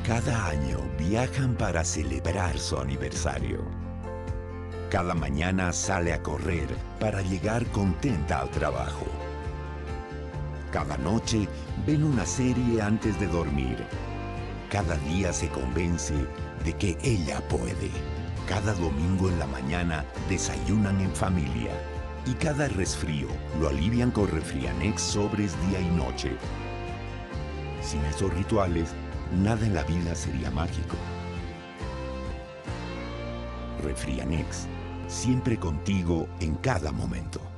Cada año viajan para celebrar su aniversario. Cada mañana sale a correr para llegar contenta al trabajo. Cada noche ven una serie antes de dormir. Cada día se convence de que ella puede. Cada domingo en la mañana desayunan en familia. Y cada resfrío lo alivian con Refrianex sobres día y noche. Sin esos rituales, nada en la vida sería mágico. Refrianex, siempre contigo en cada momento.